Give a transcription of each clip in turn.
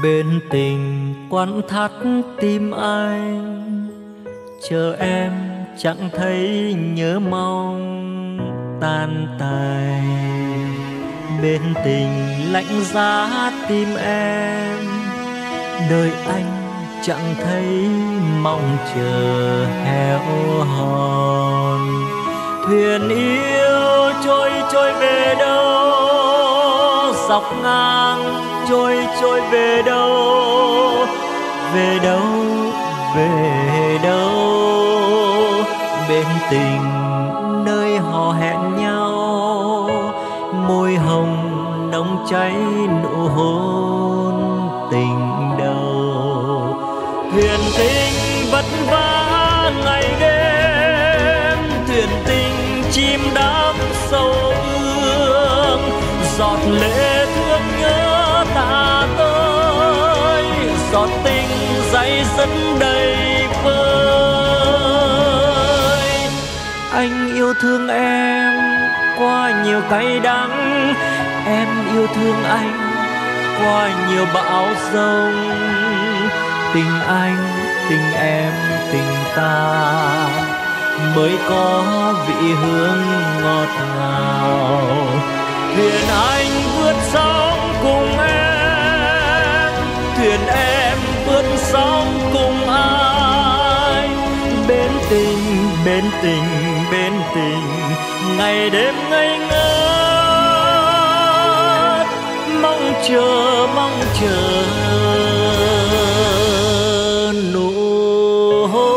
Bên tình quặn thắt tim anh, chờ em chẳng thấy nhớ mong tan tành. Bên tình lạnh giá tim em, đời anh chẳng thấy mong chờ héo hòn. Thuyền yêu trôi trôi về đâu, dọc ngang trôi trôi về đâu, về đâu, về đâu. Bên tình nơi họ hẹn nhau, môi hồng nồng cháy nụ hôn tình đầu. Thuyền tình vất vả ngày đêm, thuyền tình chim đắm sâu ương, giọt lệ thương nhớ ta tới, giọt tình dây dứt đầy vơi. Anh yêu thương em qua nhiều cay đắng, em yêu thương anh qua nhiều bão giông. Tình anh, tình em, tình ta mới có vị hương ngọt ngào. Thuyền anh vượt sóng cùng em, thuyền em vượt sóng cùng ai. Bên tình, bên tình, bên tình, ngày đêm ngây ngất, mong chờ, mong chờ nụ hôn.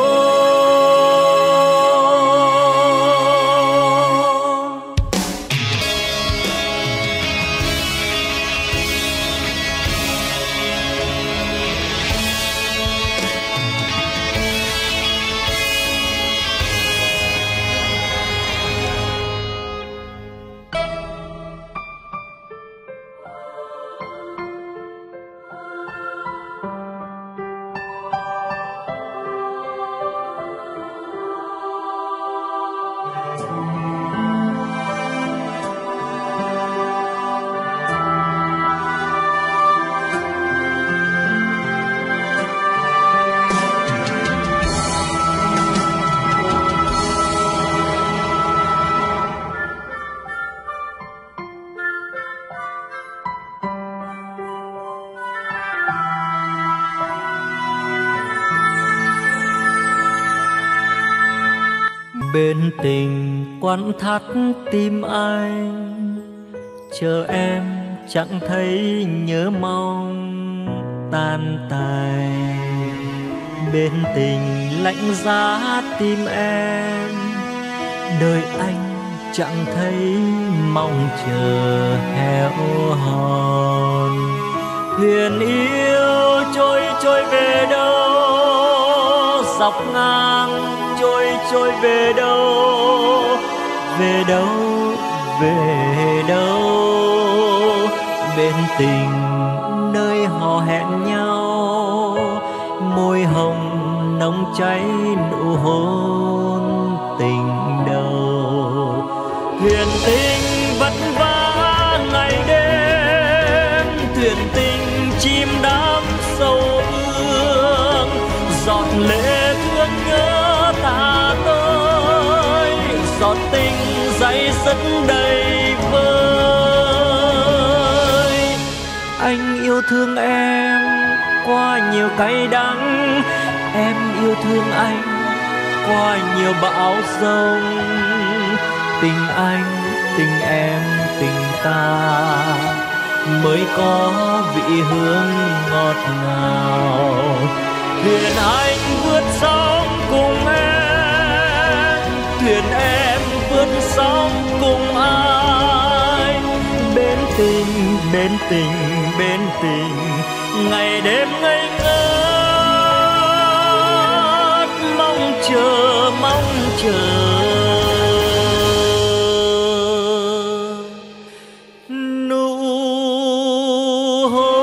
Bên tình quặn thắt tim anh, chờ em chẳng thấy nhớ mong tan tành. Bên tình lạnh giá tim em, đời anh chẳng thấy mong chờ héo hòn. Thuyền yêu trôi trôi về đâu, dọc ngang trôi trôi về đâu, về đâu, về đâu. Bên tình nơi họ hẹn nhau, môi hồng nồng cháy nụ hôn tình đầu. Thuyền tình vất vả ngày đêm, thuyền tình chim đắm sâu ương, giọt lệ thương nhớ ta tới, giọt tình dây dứt đầy vơi. Anh yêu thương em qua nhiều cay đắng, em yêu thương anh qua nhiều bão giông. Tình anh, tình em, tình ta mới có vị hương ngọt ngào. Thuyền anh vượt sóng cùng em, thuyền em vượt sóng cùng ai. Bên tình, bên tình, bên tình, ngày đêm ngây ngất, mong chờ, mong chờ nụ hôn.